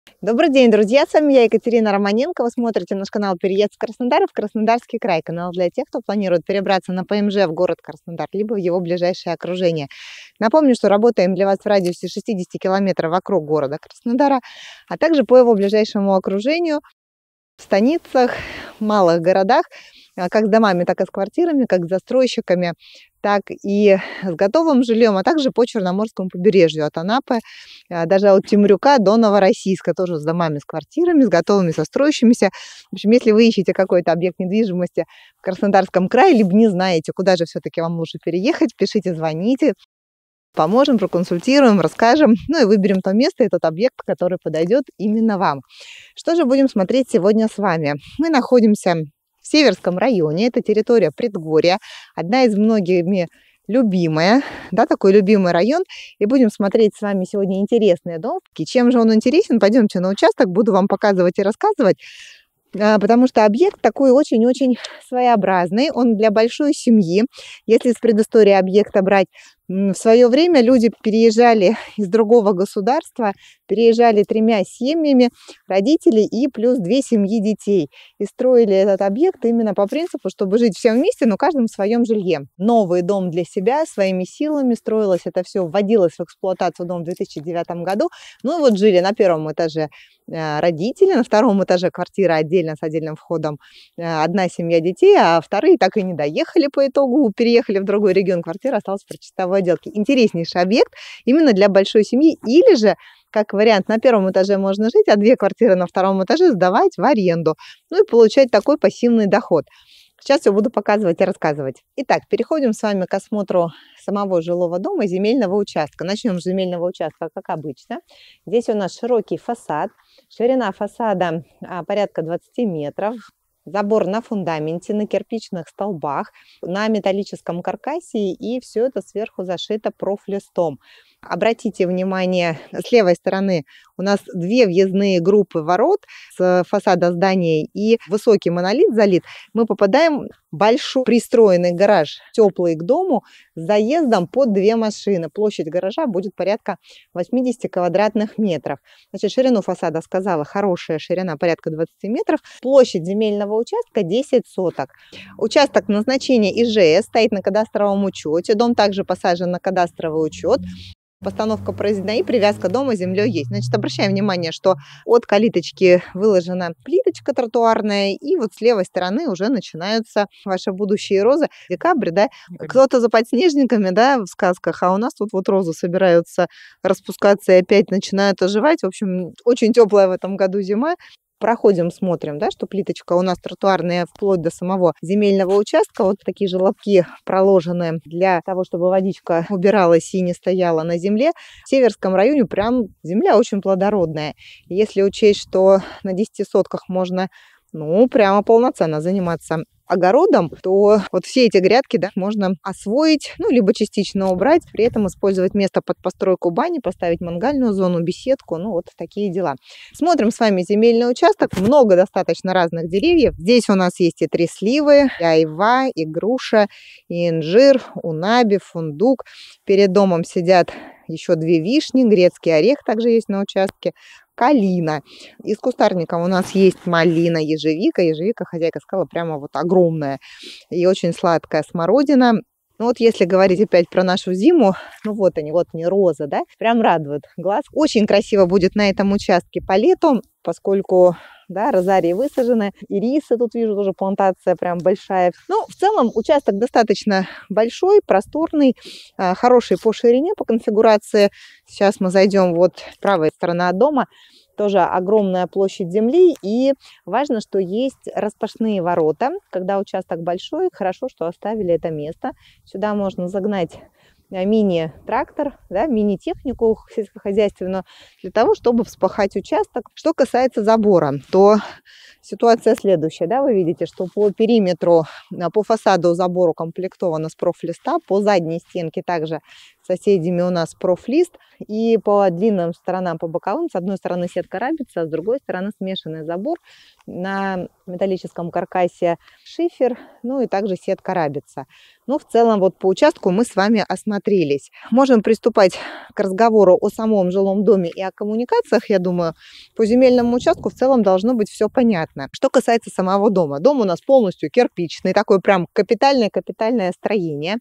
Добрый день, друзья! С вами я, Екатерина Романенко. Вы смотрите наш канал «Переезд в Краснодар» в Краснодарский край. Канал для тех, кто планирует перебраться на ПМЖ в город Краснодар, либо в его ближайшее окружение. Напомню, что работаем для вас в радиусе 60 километров вокруг города Краснодара, а также по его ближайшему окружению, в станицах, малых городах, как с домами, так и с квартирами, как с застройщиками, так и с готовым жильем, а также по Черноморскому побережью от Анапы, даже от Темрюка до Новороссийска, тоже с домами, с квартирами, с готовыми, со строящимися. В общем, если вы ищете какой-то объект недвижимости в Краснодарском крае, либо не знаете, куда же все-таки вам лучше переехать, пишите, звоните. Поможем, проконсультируем, расскажем, ну и выберем то место и тот объект, который подойдет именно вам. Что же будем смотреть сегодня с вами? Мы находимся в Северском районе, это территория предгорья, одна из многими любимая, да, такой любимый район. И будем смотреть с вами сегодня интересный дом. И чем же он интересен? Пойдемте на участок, буду вам показывать и рассказывать. Потому что объект такой очень-очень своеобразный, он для большой семьи. Если с предыстории объекта брать, в свое время люди переезжали из другого государства, переезжали 3 семьями, родители и плюс 2 семьи детей. И строили этот объект именно по принципу, чтобы жить всем вместе, но каждым в своем жилье. Новый дом для себя, своими силами строилось это все, вводилось в эксплуатацию дом в 2009 году. Ну и вот жили на первом этаже родители, на втором этаже квартира отдельно с отдельным входом, 1 семья детей, а вторые так и не доехали по итогу, переехали в другой регион, квартира осталась в причистовой отделке. Интереснейший объект именно для большой семьи, или же, как вариант, на первом этаже можно жить, а 2 квартиры на втором этаже сдавать в аренду, ну и получать такой пассивный доход. Сейчас я буду показывать и рассказывать. Итак, переходим с вами к осмотру самого жилого дома и земельного участка. Начнем с земельного участка, как обычно. Здесь у нас широкий фасад. Ширина фасада порядка 20 метров. Забор на фундаменте, на кирпичных столбах, на металлическом каркасе, и все это сверху зашито профлистом. Обратите внимание, с левой стороны у нас 2 въездные группы ворот с фасада здания и высокий монолит залит. Мы попадаем в большой пристроенный гараж, теплый к дому, с заездом под 2 машины. Площадь гаража будет порядка 80 квадратных метров. Значит, ширину фасада сказала, хорошая ширина, порядка 20 метров. Площадь земельного участка 10 соток. Участок назначения ИЖС стоит на кадастровом учете. Дом также посажен на кадастровый учет. Постановка произведена и привязка дома с землей есть. Значит, обращаем внимание, что от калиточки выложена плиточка тротуарная, и вот с левой стороны уже начинаются ваши будущие розы. Декабрь, да, кто-то за подснежниками, да, в сказках, а у нас тут вот розы собираются распускаться и опять начинают оживать. В общем, очень теплая в этом году зима. Проходим, смотрим, да, что плиточка у нас тротуарная вплоть до самого земельного участка. Вот такие желобки проложены для того, чтобы водичка убиралась и не стояла на земле. В Северском районе прям земля очень плодородная. Если учесть, что на 10 сотках можно, ну, прямо полноценно заниматься огородом, то вот все эти грядки, да, можно освоить, ну, либо частично убрать, при этом использовать место под постройку бани, поставить мангальную зону, беседку, ну, вот такие дела. Смотрим с вами земельный участок, много достаточно разных деревьев. Здесь у нас есть и 3 сливы, и айва, и груша, и инжир, унаби, фундук. Перед домом сидят еще 2 вишни, грецкий орех также есть на участке, калина. Из кустарников у нас есть малина, ежевика. Ежевика, хозяйка сказала, прямо вот огромная и очень сладкая, смородина. Ну вот если говорить опять про нашу зиму, ну вот они, вот не розы, да, прям радует глаз. Очень красиво будет на этом участке по лету, поскольку, да, розарии высажены, ирисы тут вижу, тоже плантация прям большая. Ну, в целом участок достаточно большой, просторный, хороший по ширине, по конфигурации. Сейчас мы зайдем, вот правая сторона от дома, тоже огромная площадь земли, и важно, что есть распашные ворота. Когда участок большой, хорошо, что оставили это место. Сюда можно загнать мини-трактор, да, мини-технику сельскохозяйственную для того, чтобы вспахать участок. Что касается забора, то ситуация следующая, да, вы видите, что по периметру, по фасаду забор укомплектован из профлиста, по задней стенке также соседями у нас профлист, и по длинным сторонам, по боковым, с одной стороны сетка рабица, а с другой стороны смешанный забор, на металлическом каркасе шифер, ну и также сетка рабица. Ну, в целом, вот по участку мы с вами осмотрелись. Можем приступать к разговору о самом жилом доме и о коммуникациях. Я думаю, по земельному участку в целом должно быть все понятно. Что касается самого дома. Дом у нас полностью кирпичный, такое прям капитальное строение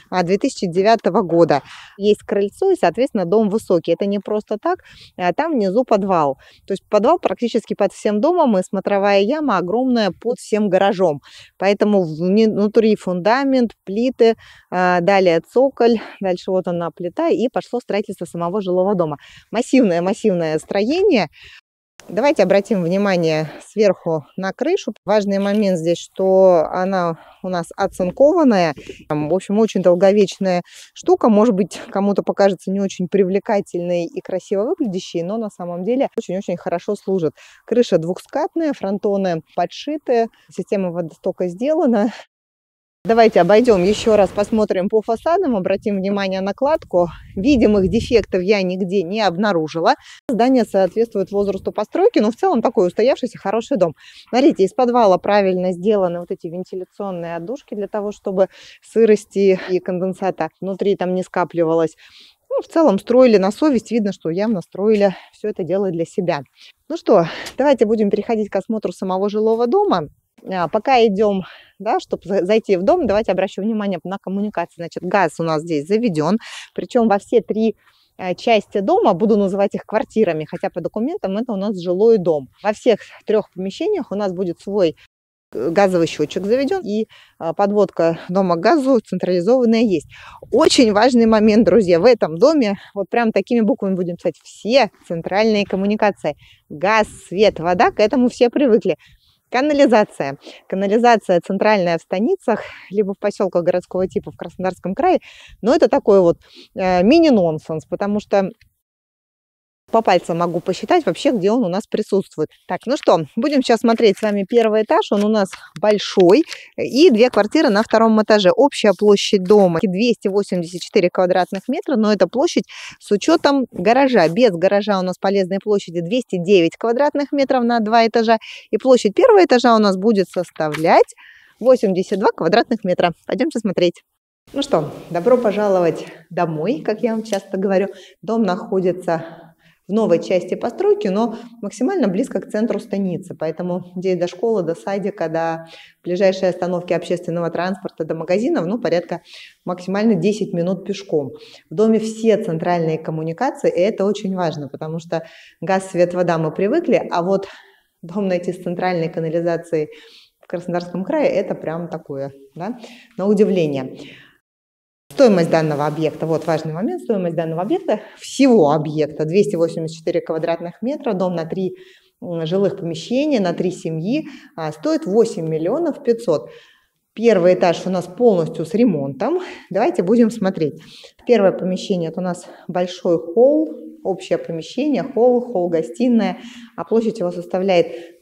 2009 года. Есть крыльцо и, соответственно, дом высокий. Это не просто так, а там внизу подвал. То есть подвал практически под всем домом, и смотровая яма огромная под всем гаражом. Поэтому внутри фундамент, плиты, далее цоколь, дальше вот она плита, и пошло строительство самого жилого дома. Массивное строение. Давайте обратим внимание сверху на крышу. Важный момент здесь, что она у нас оцинкованная. В общем, очень долговечная штука. Может быть, кому-то покажется не очень привлекательной и красиво выглядящей, но на самом деле очень-очень хорошо служит. Крыша двухскатная, фронтоны подшиты, система водостока сделана. Давайте обойдем еще раз, посмотрим по фасадам, обратим внимание на кладку. Видимых дефектов я нигде не обнаружила. Здание соответствует возрасту постройки, но в целом такой устоявшийся хороший дом. Смотрите, из подвала правильно сделаны вот эти вентиляционные отдушки для того, чтобы сырости и конденсата внутри там не скапливалось. Ну, в целом строили на совесть, видно, что явно строили все это дело для себя. Ну что, давайте будем переходить к осмотру самого жилого дома. Пока идем, да, чтобы зайти в дом, давайте обращу внимание на коммуникации. Значит, газ у нас здесь заведен, причем во все три части дома, буду называть их квартирами, хотя по документам это у нас жилой дом. Во всех трех помещениях у нас будет свой газовый счетчик заведен, и подводка дома к газу централизованная есть. Очень важный момент, друзья, в этом доме, вот прям такими буквами будем писать, все центральные коммуникации. Газ, свет, вода, к этому все привыкли. Канализация. Канализация центральная в станицах, либо в поселках городского типа в Краснодарском крае. Но это такой вот мини-нонсенс, потому что по пальцам могу посчитать вообще, где он у нас присутствует. Так, ну что, будем сейчас смотреть с вами первый этаж. Он у нас большой. И две квартиры на втором этаже. Общая площадь дома 284 квадратных метра, но это площадь с учетом гаража. Без гаража у нас полезной площади 209 квадратных метров на два этажа. И площадь первого этажа у нас будет составлять 82 квадратных метра. Пойдемте смотреть. Ну что, добро пожаловать домой, как я вам часто говорю. Дом находится в новой части постройки, но максимально близко к центру станицы. Поэтому здесь до школы, до садика, до ближайшей остановки общественного транспорта, до магазинов, ну, порядка максимально 10 минут пешком. В доме все центральные коммуникации, и это очень важно, потому что газ, свет, вода мы привыкли, а вот дом найти с центральной канализацией в Краснодарском крае, это прям такое, да, на удивление. Стоимость данного объекта, вот важный момент, стоимость данного объекта, всего объекта 284 квадратных метра, дом на 3 жилых помещения, на 3 семьи, стоит 8 миллионов 500. Первый этаж у нас полностью с ремонтом. Давайте будем смотреть. Первое помещение, это у нас большой холл, общее помещение, холл-гостиная, а площадь его составляет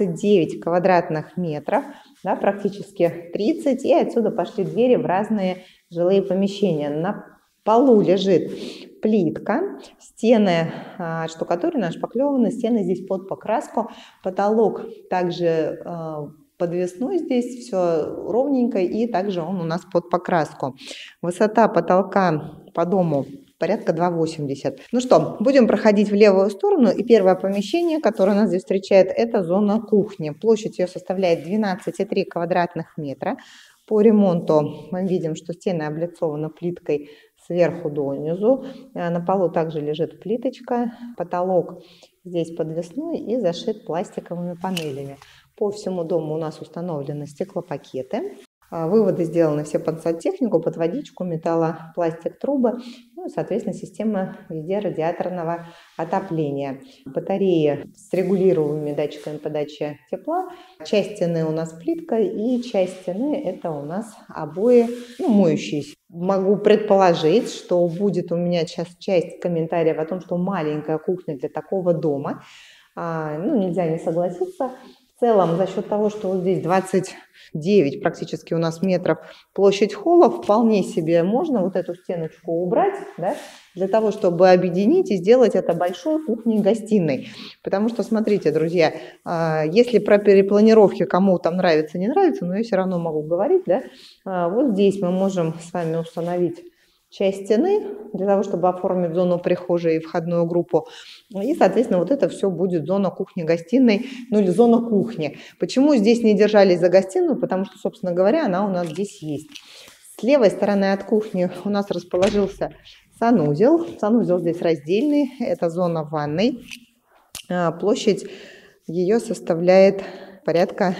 29 квадратных метров, да, практически 30, и отсюда пошли двери в разные жилые помещения. На полу лежит плитка, стены штукатурены, шпаклеваны, стены здесь под покраску, потолок также подвесной, здесь все ровненько, и также он у нас под покраску. Высота потолка по дому порядка 2,80. Ну что, будем проходить в левую сторону, и первое помещение, которое нас здесь встречает, это зона кухни. Площадь ее составляет 12,3 квадратных метра. По ремонту мы видим, что стены облицованы плиткой сверху донизу. На полу также лежит плиточка. Потолок здесь подвесной и зашит пластиковыми панелями. По всему дому у нас установлены стеклопакеты. Выводы сделаны все под сантехнику, под водичку, металлопластик, трубы. Ну и, соответственно, система везде радиаторного отопления. Батареи с регулируемыми датчиками подачи тепла. Часть стены у нас плитка, и часть стены это у нас обои, ну, моющиеся. Могу предположить, что будет у меня сейчас часть комментариев о том, что маленькая кухня для такого дома. Ну, нельзя не согласиться. В целом, за счет того, что вот здесь 29 практически у нас метров площадь холла, вполне себе можно вот эту стеночку убрать, да, для того, чтобы объединить и сделать это большой кухней-гостиной. Потому что, смотрите, друзья, если про перепланировки кому там нравится, не нравится, но я все равно могу говорить, да, вот здесь мы можем с вами установить часть стены для того, чтобы оформить зону прихожей и входную группу. И, соответственно, вот это все будет зона кухни-гостиной, ну или зона кухни. Почему здесь не держались за гостиную? Потому что, собственно говоря, она у нас здесь есть. С левой стороны от кухни у нас расположился санузел. Санузел здесь раздельный, это зона ванной. Площадь ее составляет порядка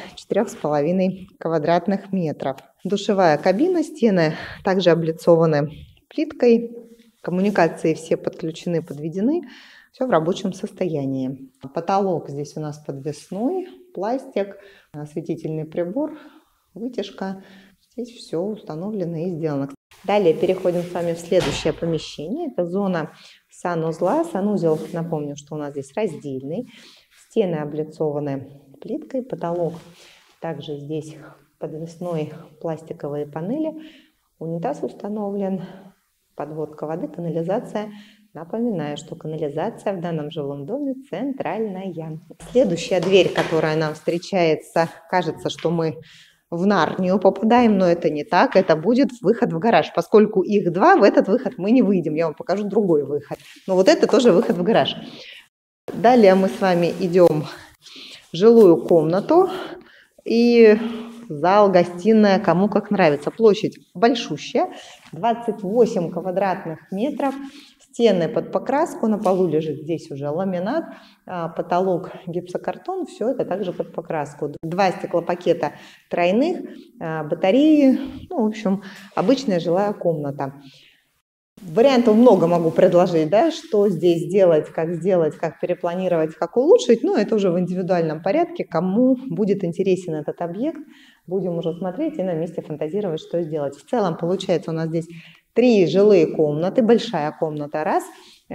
4,5 квадратных метров. Душевая кабина, стены также облицованы плиткой, коммуникации все подключены, подведены, все в рабочем состоянии. Потолок здесь у нас подвесной, пластик, осветительный прибор, вытяжка. Здесь все установлено и сделано. Далее переходим с вами в следующее помещение. Это зона санузла. Санузел, напомню, что у нас здесь раздельный. Стены облицованы плиткой, потолок также здесь подвесной, пластиковые панели. Унитаз установлен, подводка воды, канализация. Напоминаю, что канализация в данном жилом доме центральная. Следующая дверь, которая нам встречается, кажется, что мы в Нарнию попадаем, но это не так, это будет выход в гараж. Поскольку их два, в этот выход мы не выйдем, я вам покажу другой выход. Но вот это тоже выход в гараж. Далее мы с вами идем в жилую комнату и зал, гостиная, кому как нравится. Площадь большущая, 28 квадратных метров. Стены под покраску, на полу лежит здесь уже ламинат, потолок гипсокартон, все это также под покраску. 2 стеклопакета тройных, батареи, ну, в общем, обычная жилая комната. Вариантов много могу предложить, да, что здесь сделать, как перепланировать, как улучшить, но это уже в индивидуальном порядке, кому будет интересен этот объект, будем уже смотреть и на месте фантазировать, что сделать. В целом получается у нас здесь 3 жилые комнаты, большая комната раз,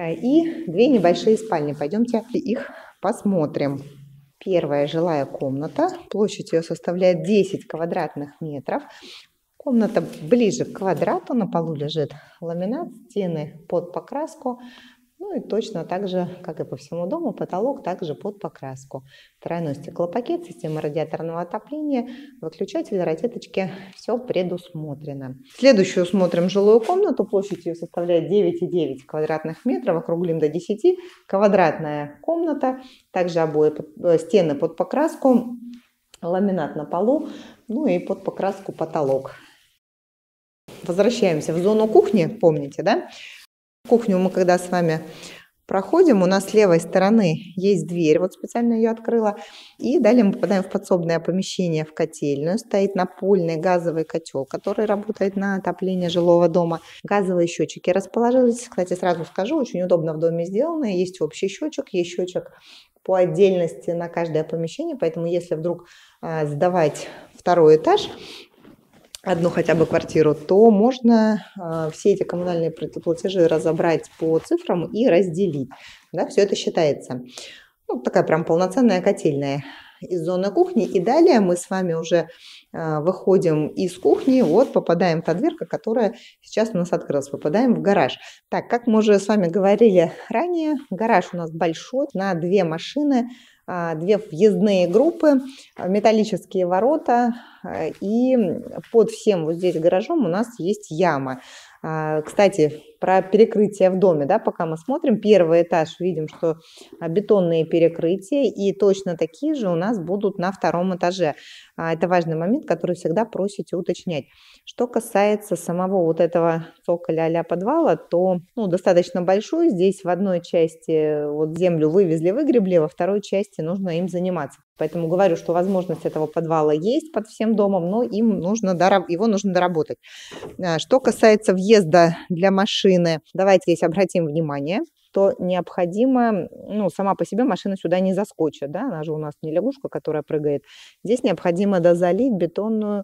и 2 небольшие спальни. Пойдемте их посмотрим. Первая жилая комната, площадь ее составляет 10 квадратных метров. Комната ближе к квадрату, на полу лежит ламинат, стены под покраску, ну и точно так же, как и по всему дому, потолок также под покраску. Тройной стеклопакет, система радиаторного отопления, выключатель, розеточки, все предусмотрено. Следующую смотрим жилую комнату, площадь ее составляет 9,9 квадратных метров, округлим до 10, квадратная комната, также обои, стены под покраску, ламинат на полу, ну и под покраску потолок. Возвращаемся в зону кухни, помните, да? Кухню мы когда с вами проходим, у нас с левой стороны есть дверь, вот специально ее открыла, и далее мы попадаем в подсобное помещение, в котельную, стоит напольный газовый котел, который работает на отопление жилого дома. Газовые счетчики расположились, кстати, сразу скажу, очень удобно в доме сделано, есть общий счетчик, есть счетчик по отдельности на каждое помещение, поэтому если вдруг сдавать второй этаж, одну хотя бы квартиру, то можно все эти коммунальные платежи разобрать по цифрам и разделить. Да, все это считается. Ну, такая прям полноценная котельная из зоны кухни. И далее мы с вами уже выходим из кухни, вот попадаем в та дверка, которая сейчас у нас открылась, попадаем в гараж. Так, как мы уже с вами говорили ранее, гараж у нас большой, на 2 машины, 2 въездные группы, металлические ворота, и под всем вот здесь гаражом у нас есть яма. Кстати, про перекрытие в доме, да, пока мы смотрим, первый этаж, видим, что бетонные перекрытия, и точно такие же у нас будут на 2-м этаже. Это важный момент, который всегда просите уточнять. Что касается самого вот этого цоколя а-ля подвала, то достаточно большой. Здесь в одной части вот землю вывезли, выгребли, во второй части нужно им заниматься. Поэтому говорю, что возможность этого подвала есть под всем домом, но его нужно доработать. Что касается въезда для машины, давайте здесь обратим внимание, что необходимо, сама по себе машина сюда не заскочит, да, она же у нас не лягушка, которая прыгает. Здесь необходимо дозалить бетонную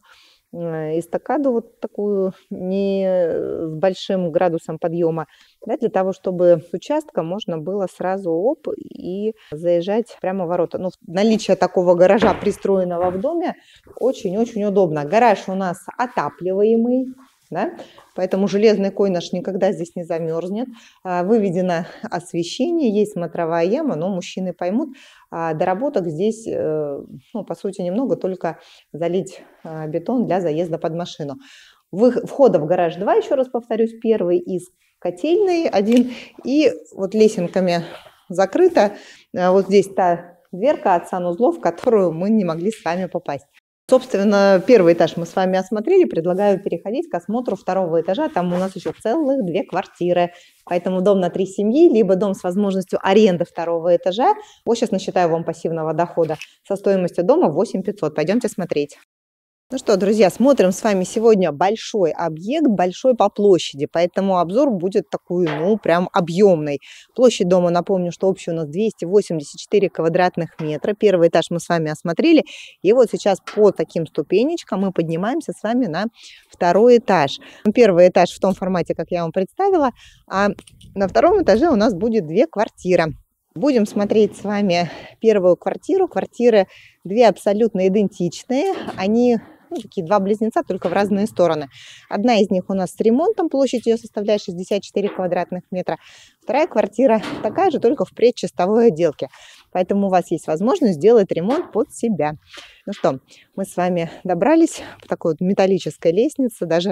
эстакаду вот такую не с большим градусом подъема, да, для того, чтобы с участка можно было сразу оп и заезжать прямо в ворота. Ну, наличие такого гаража, пристроенного в доме, очень-очень удобно. Гараж у нас отапливаемый, да, поэтому железный конь наш никогда здесь не замерзнет. Выведено освещение, есть смотровая яма, но мужчины поймут, доработок здесь, ну, по сути, немного, только залить бетон для заезда под машину. Входа в гараж 2, еще раз повторюсь, первый из котельной один, и вот лесенками закрыто. Вот здесь та дверка от санузлов, в которую мы не могли с вами попасть. Собственно, первый этаж мы с вами осмотрели, предлагаю переходить к осмотру второго этажа, там у нас еще целых 2 квартиры, поэтому дом на 3 семьи, либо дом с возможностью аренды второго этажа, вот сейчас насчитаю вам пассивного дохода, со стоимостью дома 8500, пойдемте смотреть. Ну что, друзья, смотрим с вами сегодня большой объект, большой по площади, поэтому обзор будет такой, ну, прям объемный. Площадь дома, напомню, что общая у нас 284 квадратных метра. Первый этаж мы с вами осмотрели, и вот сейчас по таким ступенечкам мы поднимаемся с вами на второй этаж. Первый этаж в том формате, как я вам представила, а на втором этаже у нас будет 2 квартиры. Будем смотреть с вами первую квартиру. Квартиры 2 абсолютно идентичные, они... Ну, такие 2 близнеца, только в разные стороны. Одна из них у нас с ремонтом, площадь ее составляет 64 квадратных метра. Вторая квартира такая же, только в предчистовой отделке. Поэтому у вас есть возможность сделать ремонт под себя. Ну что, мы с вами добрались по такой вот металлической лестнице. Даже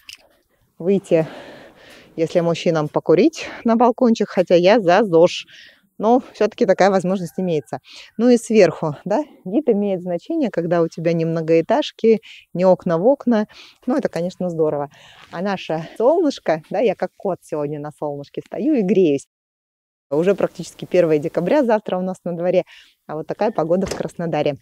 выйти, если мужчинам, покурить на балкончик, хотя я за ЗОЖ. Но все-таки такая возможность имеется. Ну и сверху, да, вид имеет значение, когда у тебя не многоэтажки, не окна в окна. Ну, это, конечно, здорово. А наше солнышко, да, я как кот сегодня на солнышке стою и греюсь. Уже практически 1 декабря, завтра у нас на дворе. А вот такая погода в Краснодаре.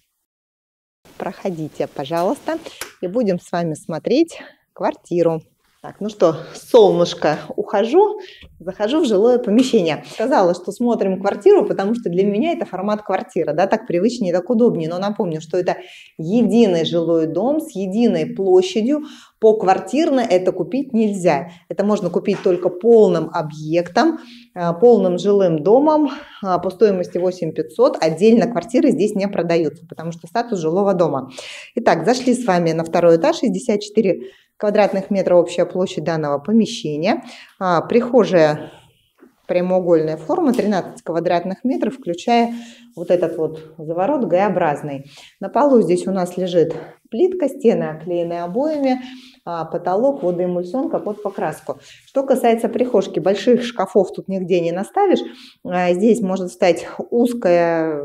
Проходите, пожалуйста, и будем с вами смотреть квартиру. Так, ну что, солнышко, ухожу, захожу в жилое помещение. Сказала, что смотрим квартиру, потому что для меня это формат квартиры, да, так привычнее, так удобнее. Но напомню, что это единый жилой дом с единой площадью. Поквартирно это купить нельзя. Это можно купить только полным объектом, полным жилым домом по стоимости 8500. Отдельно квартиры здесь не продаются, потому что статус жилого дома. Итак, зашли с вами на второй этаж, 64 квадратных метра общая площадь данного помещения. Прихожая прямоугольная форма, 13 квадратных метров, включая вот этот вот заворот Г-образный. На полу здесь у нас лежит плитка, стены оклеены обоями, потолок, водоэмульсионка под покраску. Что касается прихожки, больших шкафов тут нигде не наставишь. Здесь может стать узкая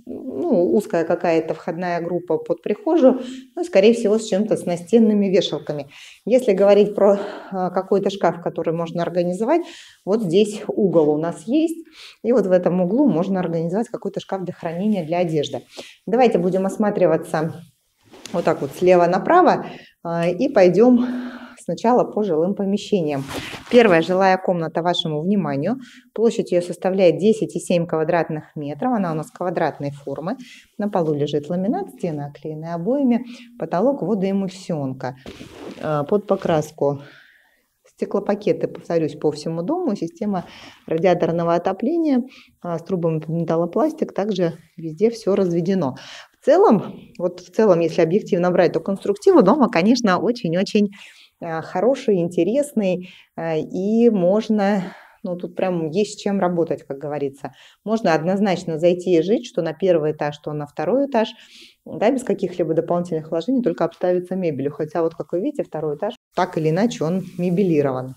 какая-то входная группа под прихожую, ну, скорее всего, с чем-то с настенными вешалками. Если говорить про какой-то шкаф, который можно организовать, вот здесь угол у нас есть, и вот в этом углу можно организовать какой-то шкаф для хранения, для одежды. Давайте будем осматриваться вот так вот слева направо и пойдем сначала по жилым помещениям. Первая жилая комната вашему вниманию. Площадь ее составляет 10,7 квадратных метров. Она у нас квадратной формы. На полу лежит ламинат, стены оклеены обоями, потолок, водоэмульсионка. Под покраску стеклопакеты, повторюсь, по всему дому. Система радиаторного отопления с трубами под металлопластик. Также везде все разведено. В целом, если объективно брать, то конструктив дома, конечно, очень-очень хороший, интересный, и можно, ну, тут прям есть с чем работать, как говорится. Можно однозначно зайти и жить, что на первый этаж, что на второй этаж, да, без каких-либо дополнительных вложений, только обставиться мебелью. Хотя вот, как вы видите, второй этаж, так или иначе, он мебелирован.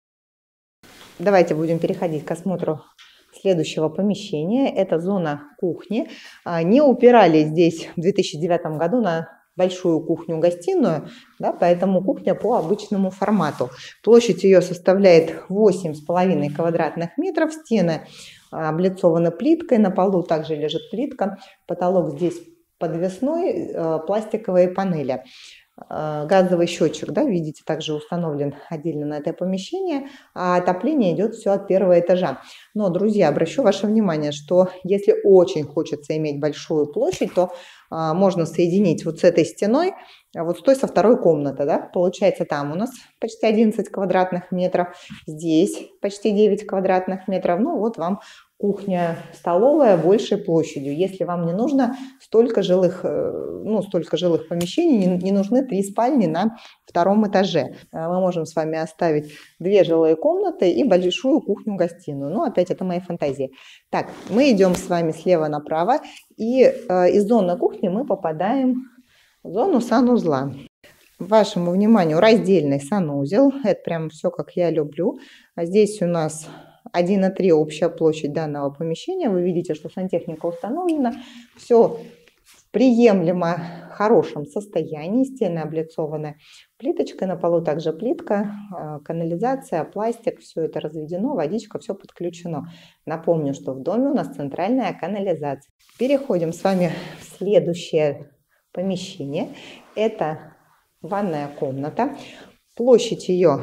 Давайте будем переходить к осмотру следующего помещения. Это зона кухни. Не упирали здесь в 2009 году на большую кухню-гостиную, да, поэтому кухня по обычному формату. Площадь ее составляет 8,5 квадратных метров, стены облицованы плиткой, на полу также лежит плитка, потолок здесь подвесной, пластиковые панели. газовый счетчик, да, видите, также установлен отдельно на это помещение, а отопление идет все от первого этажа. Но, друзья, обращу ваше внимание, что если очень хочется иметь большую площадь, то можно соединить вот с этой стеной, вот с той, со второй комнаты, да, получается, там у нас почти 11 квадратных метров, здесь почти 9 квадратных метров, ну вот вам кухня, столовая большей площадью. Если вам не нужно столько жилых помещений, не нужны 3 спальни на втором этаже. Мы можем с вами оставить 2 жилые комнаты и большую кухню-гостиную. Ну, опять, это мои фантазии. Так, мы идем с вами слева направо, и из зоны кухни мы попадаем в зону санузла. Вашему вниманию раздельный санузел. Это прям все, как я люблю. А здесь у нас 1,3 общая площадь данного помещения. Вы видите, что сантехника установлена. Все в приемлемо хорошем состоянии. Стены облицованы плиточкой, на полу также плитка, канализация, пластик. Все это разведено, водичка, все подключено. Напомню, что в доме у нас центральная канализация. Переходим с вами в следующее помещение. Это ванная комната. Площадь ее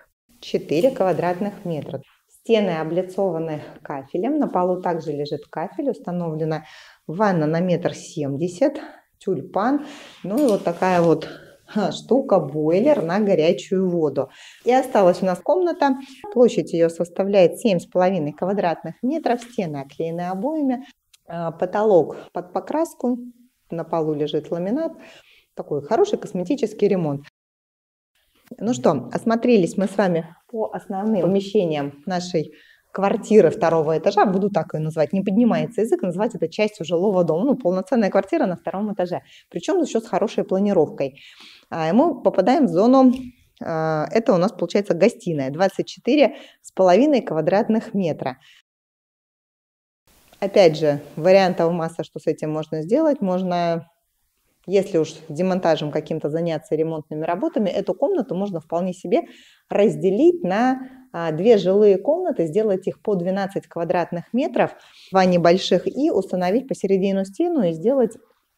4 квадратных метра. Стены облицованы кафелем, на полу также лежит кафель, установлена ванна на 1,70 м, тюльпан, ну и вот такая вот штука, бойлер на горячую воду. И осталась у нас комната, площадь ее составляет 7,5 квадратных метров, стены оклеены обоями, потолок под покраску, на полу лежит ламинат, такой хороший косметический ремонт. Ну что, осмотрелись мы с вами по основным помещениям нашей квартиры второго этажа. Буду так ее назвать. Не поднимается язык называть это частью жилого дома. Ну, полноценная квартира на втором этаже. Причем еще с хорошей планировкой. Мы попадаем в зону, это у нас получается гостиная, 24,5 квадратных метра. Опять же, вариантов масса, что с этим можно сделать. Можно... Если уж демонтажем каким-то заняться, ремонтными работами, эту комнату можно вполне себе разделить на 2 жилые комнаты, сделать их по 12 квадратных метров, 2 небольших, и установить посередину стену и сделать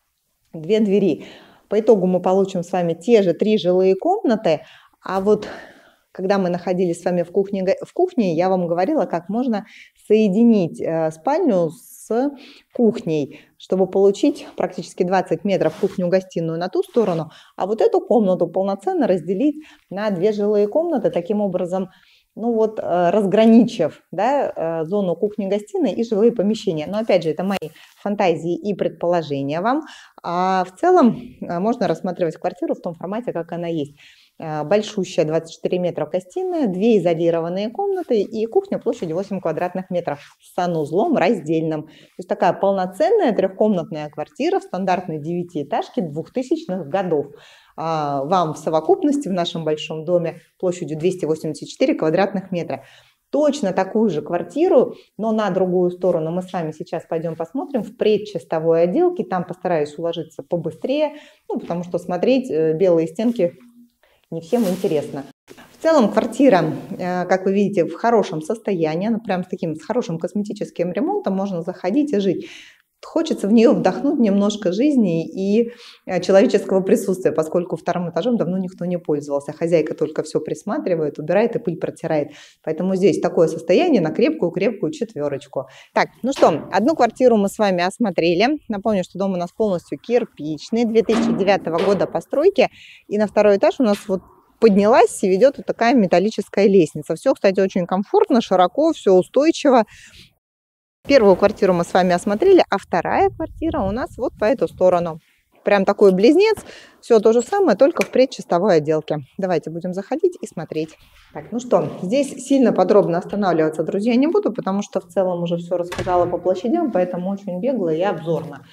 2 двери. По итогу мы получим с вами те же 3 жилые комнаты, а вот когда мы находились с вами в кухне, я вам говорила, как можно соединить спальню с кухней, чтобы получить практически 20 метров кухню-гостиную на ту сторону, а вот эту комнату полноценно разделить на 2 жилые комнаты, таким образом, ну вот, разграничив, да, зону кухни-гостиной и жилые помещения. Но опять же, это мои фантазии и предположения вам. А в целом можно рассматривать квартиру в том формате, как она есть. Большущая 24 метра гостиная, 2 изолированные комнаты и кухня площадью 8 квадратных метров с санузлом раздельным. То есть такая полноценная трехкомнатная квартира в стандартной 9-этажке 2000-х годов. Вам в совокупности в нашем большом доме площадью 284 квадратных метра. Точно такую же квартиру, но на другую сторону мы с вами сейчас пойдем посмотрим в предчистовой отделке. Там постараюсь уложиться побыстрее, ну, потому что смотреть белые стенки не всем интересно. В целом квартира, как вы видите, в хорошем состоянии, она прям с хорошим косметическим ремонтом, можно заходить и жить. Хочется в нее вдохнуть немножко жизни и человеческого присутствия, поскольку вторым этажом давно никто не пользовался. Хозяйка только все присматривает, убирает и пыль протирает. Поэтому здесь такое состояние на крепкую-крепкую 4. Так, ну что, одну квартиру мы с вами осмотрели. Напомню, что дом у нас полностью кирпичный, 2009 года постройки. И на второй этаж у нас вот поднялась и ведет вот такая металлическая лестница. Все, кстати, очень комфортно, широко, все устойчиво. Первую квартиру мы с вами осмотрели, а вторая квартира у нас вот по эту сторону. Прям такой близнец, все то же самое, только в предчистовой отделке. Давайте будем заходить и смотреть. Так, ну что, здесь сильно подробно останавливаться, друзья, не буду, потому что в целом уже все рассказала по площадям, поэтому очень бегло и обзорно.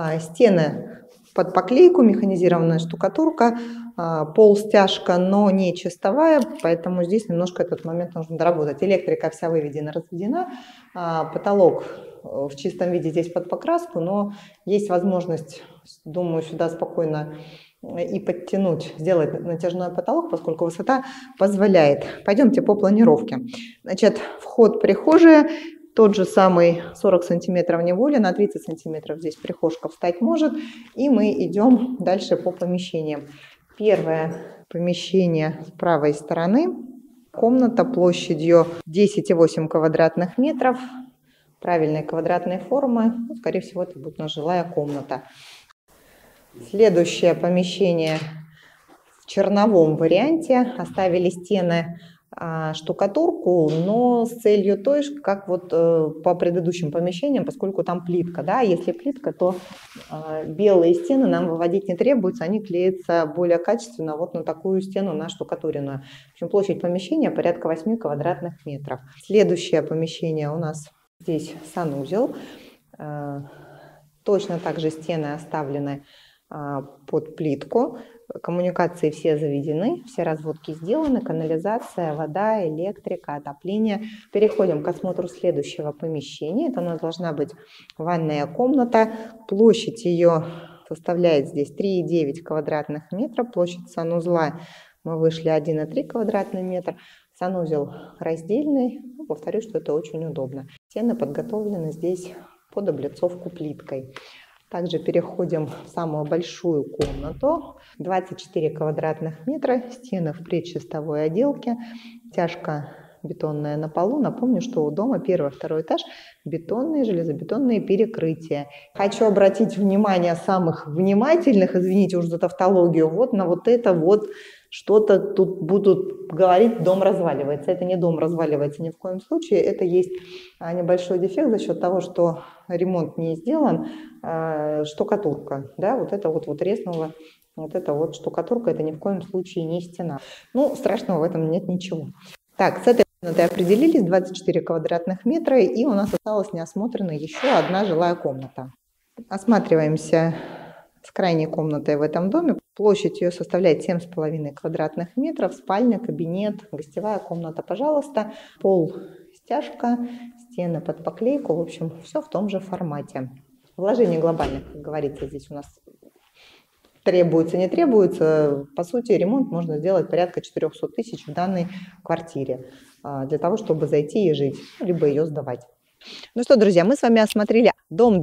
Стены под поклейку, механизированная штукатурка, пол стяжка, но не чистовая, поэтому здесь немножко этот момент нужно доработать. Электрика вся выведена, разведена, потолок в чистом виде здесь под покраску, но есть возможность, думаю, сюда спокойно и подтянуть, сделать натяжной потолок, поскольку высота позволяет. Пойдемте по планировке. Значит, вход-прихожая. Тот же самый 40 сантиметров не более, на 30 сантиметров здесь прихожка встать может. И мы идем дальше по помещениям. Первое помещение с правой стороны. Комната площадью 10,8 квадратных метров. Правильной квадратной формы. Ну, скорее всего, это будет жилая комната. Следующее помещение в черновом варианте. Оставили стены штукатурку, но с целью той же, как вот по предыдущим помещениям, поскольку там плитка. Да? Если плитка, то белые стены нам выводить не требуется, они клеятся более качественно вот на такую стену, на штукатуренную. В общем, площадь помещения порядка 8 квадратных метров. Следующее помещение у нас здесь санузел. Точно так же стены оставлены под плитку. Коммуникации все заведены, все разводки сделаны, канализация, вода, электрика, отопление. Переходим к осмотру следующего помещения. Это у нас должна быть ванная комната. Площадь ее составляет здесь 3,9 квадратных метра. Площадь санузла мы вышли 1,3 квадратных метра. Санузел раздельный. Повторю, что это очень удобно. Стены подготовлены здесь под облицовку плиткой. Также переходим в самую большую комнату. 24 квадратных метра, стены в предчистовой отделке, стяжка бетонная на полу. Напомню, что у дома первый, второй этаж бетонные, железобетонные перекрытия. Хочу обратить внимание самых внимательных, извините уж за тавтологию, вот на вот это вот что-то тут будут говорить, дом разваливается. Это не дом разваливается ни в коем случае, это есть небольшой дефект за счет того, что ремонт не сделан, штукатурка, да, вот это вот треснула, вот эта вот штукатурка, это ни в коем случае не стена. Ну, страшного в этом нет ничего. Так, с этой комнатой определились, 24 квадратных метра, и у нас осталась неосмотренной еще одна жилая комната. Осматриваемся с крайней комнатой в этом доме. Площадь ее составляет 7,5 квадратных метров, спальня, кабинет, гостевая комната, пожалуйста. Пол, стяжка, стены под поклейку, в общем, все в том же формате. Вложение глобальных, как говорится, здесь у нас требуется, не требуется. По сути, ремонт можно сделать порядка 400 тысяч в данной квартире для того, чтобы зайти и жить, либо ее сдавать. Ну что, друзья, мы с вами осмотрели дом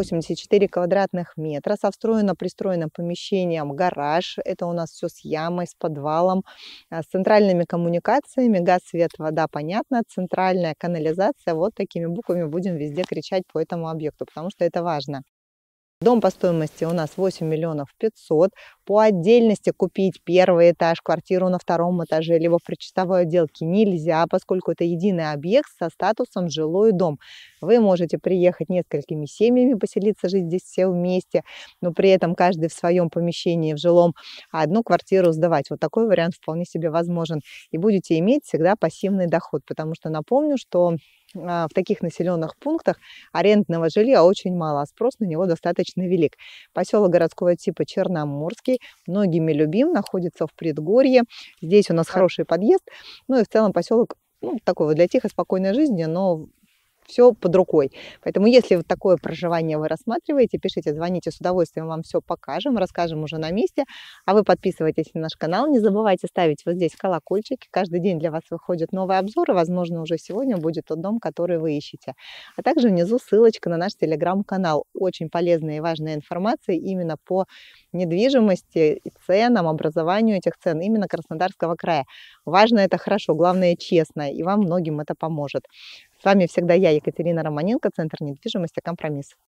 284 квадратных метра со встроенно-пристроенным помещением, гараж. Это у нас все с ямой, с подвалом, с центральными коммуникациями, газ, свет, вода, понятно, центральная канализация. Вот такими буквами будем везде кричать по этому объекту, потому что это важно. Дом по стоимости у нас 8 миллионов 500. По отдельности купить первый этаж, квартиру на втором этаже, либо в причистовой отделке нельзя, поскольку это единый объект со статусом жилой дом. Вы можете приехать несколькими семьями, поселиться, жить здесь все вместе, но при этом каждый в своем помещении в жилом, а одну квартиру сдавать. Вот такой вариант вполне себе возможен. И будете иметь всегда пассивный доход, потому что напомню, что в таких населенных пунктах арендного жилья очень мало, а спрос на него достаточно велик. Поселок городского типа Черноморский, многими любим, находится в предгорье. Здесь у нас хороший подъезд, ну и в целом поселок такой вот для тихой, спокойной жизни, но все под рукой. Поэтому, если вот такое проживание вы рассматриваете, пишите, звоните, с удовольствием вам все покажем, расскажем уже на месте. А вы подписывайтесь на наш канал, не забывайте ставить вот здесь колокольчики. Каждый день для вас выходят новые обзоры, возможно, уже сегодня будет тот дом, который вы ищете. А также внизу ссылочка на наш телеграм-канал. Очень полезная и важная информация именно по недвижимости и ценам, образованию этих цен именно Краснодарского края. Важно это хорошо, главное честно, и вам многим это поможет. С вами всегда я, Екатерина Романенко, Центр недвижимости «Компромисс».